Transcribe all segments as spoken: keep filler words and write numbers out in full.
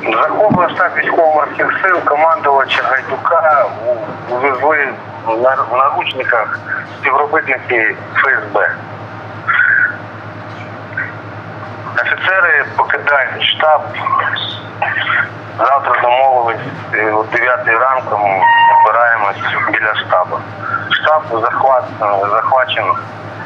Захоплений штаб військово-морських сил командувача Гайдука увезли в наручниках співробітники Ф С Б. Офіцери покидають штаб. Завтра домовились, о дев'ятій ранку ми збираємось біля штабу. Штаб захвачено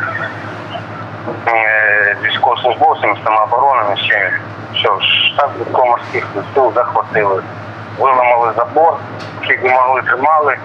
військовослужбовцями, самооборонами, ще що штаб військово-морських сил захватили. Виламали забор, скільки могли тримали.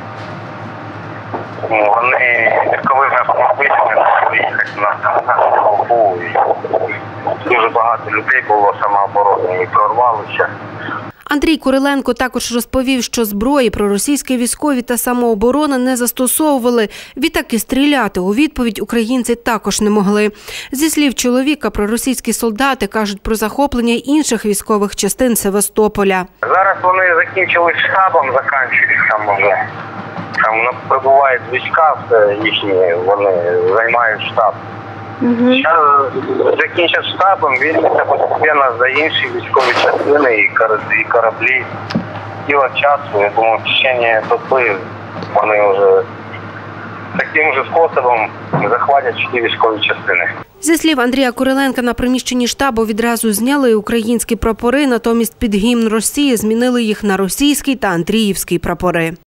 Вони легковими автомобілями виїхати на толпу. Дуже багато людей було самооборони і прорвалося. Андрій Куриленко також розповів, що зброї проросійські військові та самооборона не застосовували. Відтак і стріляти у відповідь українці також не могли. Зі слів чоловіка, проросійські солдати кажуть про захоплення інших військових частин Севастополя. Зараз вони закінчили штабом, закінчують там вже. Там прибувають війська, їхні, вони займають штаб. Угу. Зараз закінчать штабом, візьметься постійно за інші військові частини і кораблі. Діло часу, я думаю, в течение доби вони вже таким же способом захватять всі військові частини. Зі слів Андрія Куриленка, на приміщенні штабу відразу зняли українські прапори, натомість під гімн Росії змінили їх на російський та андріївський прапори.